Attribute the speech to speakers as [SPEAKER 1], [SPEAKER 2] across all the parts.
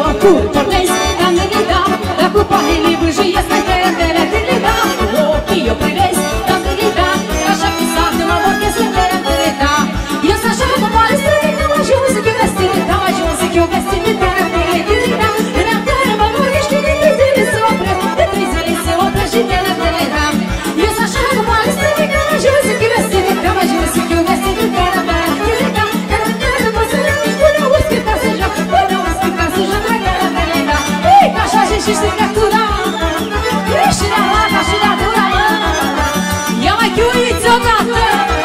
[SPEAKER 1] cu portez, am gândit, da, dar cu panele bâjâiesc pe tele, da, ochii eu privesc, am gândit, da, așa pisat, mă vorchesc pe tele, da. Eu sunt așa de mare străine, că mă ajuns să fiu vestire, da, mă ajuns să fiu vestire, da, da. În care mă vorbește de 3 zile se opresc, de 3 zile se opresc și tele, da. Eu sunt așa de mare străine, că mă ajuns să fiu vestire, da, mă ajuns să fiu vestire, da, da. Și strigătura și la lata și la dura. Ia mai chiuiți odată.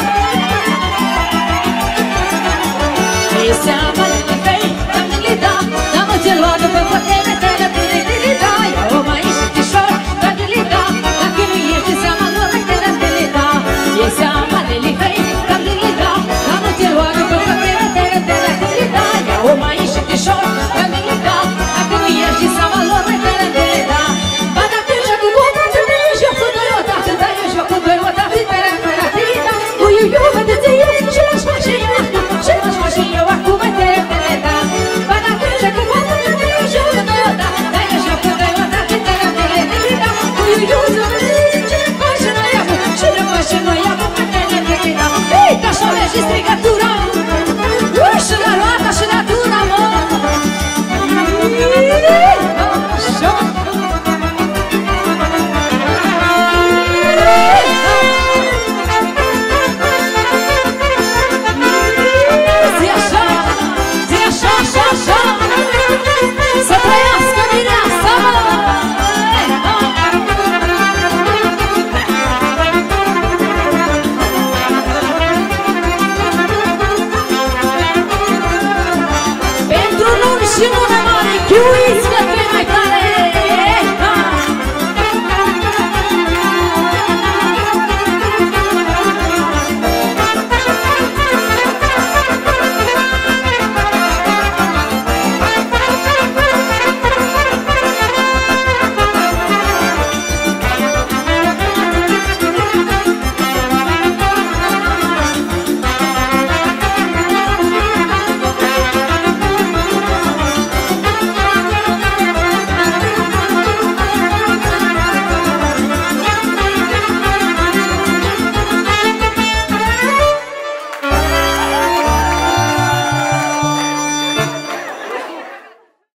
[SPEAKER 1] E seama de fei, am gândit, da, dar mă ce lua după pătele, da. Ia o mai știșor, am gândit, da, dacă nu ești seama lor, da. E seama de fei, am gândit, da, dar mă ce lua după pătele, da. Ia o mai știșor, am gândit, da, dacă nu ești seama lor. Și strigătura și la roata și la dura, mă. Așa. Zi așa, zi așa, așa, așa. Să trăiască mireasa, mă. Și nu ne mare chiui.